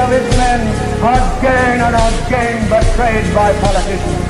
of his men, again and again betrayed by politicians.